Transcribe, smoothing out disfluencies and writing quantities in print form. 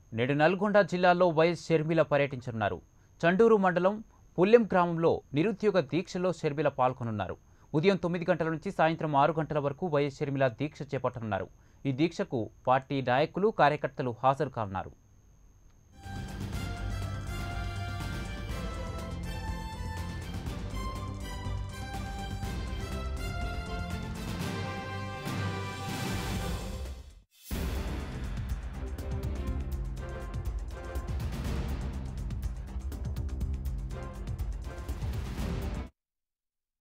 నేడు నల్గొండ జిల్లాలో వైఎస్ షర్మిల పర్యటించనున్నారు. చండూరు మండలం పుల్లెం గ్రామంలో నిరుద్యోగ దీక్షలో షర్మిల పాల్గొనున్నారు. ఉదయం 9 గంటల నుంచి సాయంత్రం 6 గంటల వరకు వైఎస్ షర్మిల దీక్ష చేపట్టనున్నారు. ఈ దీక్షకు పార్టీ నాయకులు, కార్యకర్తలు హాజరు కానున్నారు.